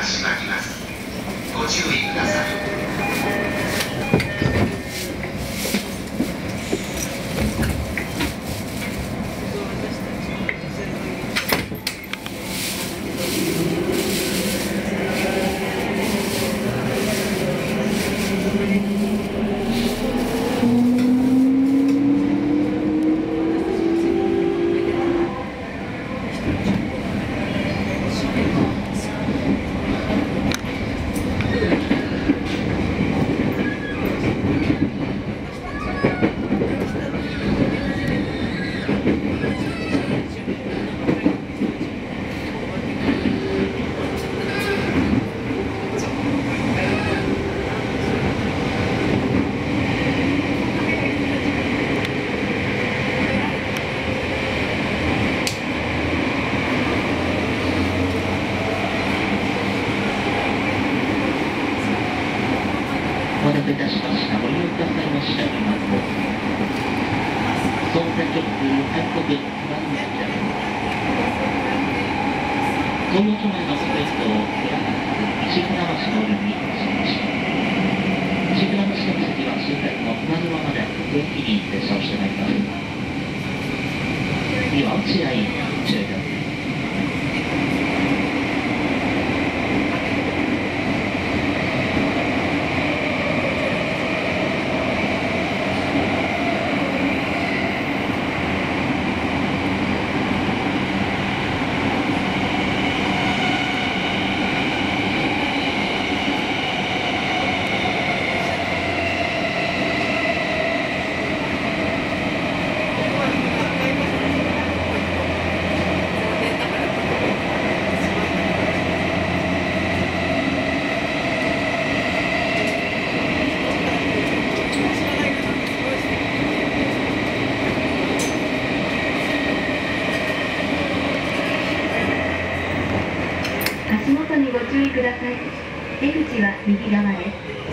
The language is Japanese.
閉まります。ご注意ください。 お待たせいたしました。ご利用くださいました番号。総選挙区韓国番号です。東洋町内のスペースを石船橋の折にいたしました。石船橋の席は終点の船沼まで定期に停車をしてまいります。次は落合中です。 足元にご注意ください。出口は右側です。